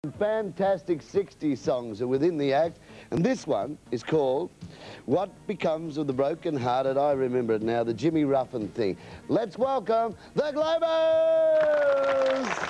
Fantastic 60 songs are within the act, and this one is called What Becomes of the Broken Hearted. I remember it now, the Jimmy Ruffin thing. Let's welcome the Globers!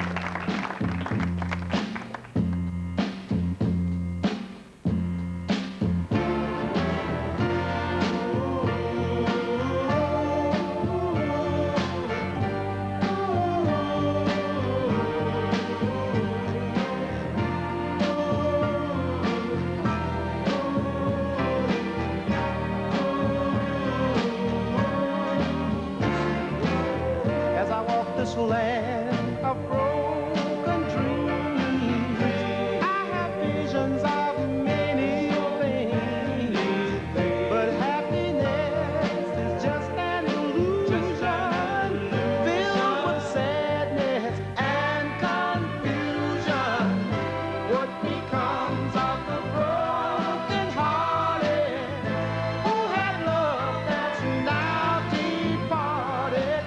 This land of broken dreams, I have visions of many things, but happiness is just an illusion, filled with sadness and confusion. What becomes of the broken hearted who had love that's now departed?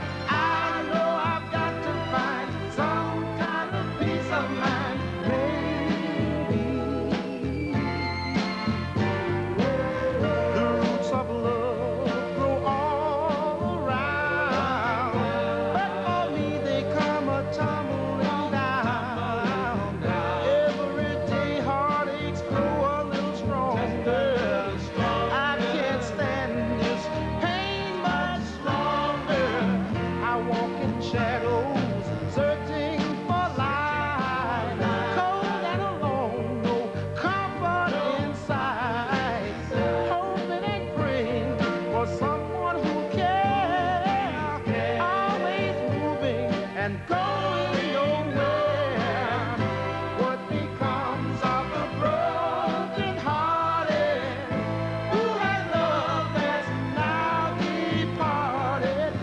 Shadows, searching for light, cold and alone, no comfort inside, hoping and praying for someone who cares, always moving and going nowhere. What becomes of the broken hearted who had love that's now departed?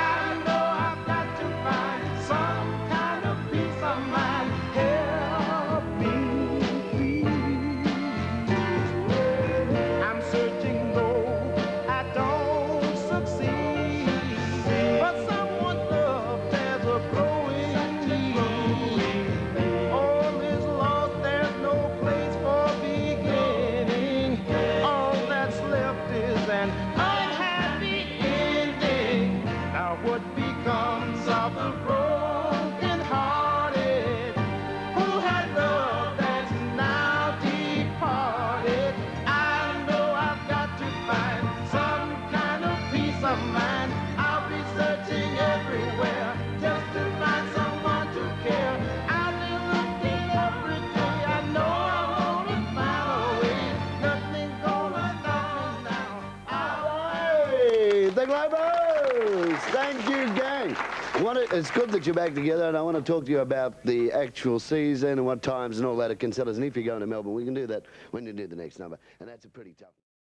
What becomes of the broken hearted who had love that's now departed? I know I've got to find some kind of peace of mind. I'll be searching everywhere just to find someone to care. I've been looking every day. I know I'm gonna find a way. Nothing's gonna stop me now. Hey, the Globers! Thank you, gang. It's good that you're back together, and I want to talk to you about the actual season and what times and all that it can sell us. And if you're going to Melbourne, we can do that when you do the next number. And that's a pretty tough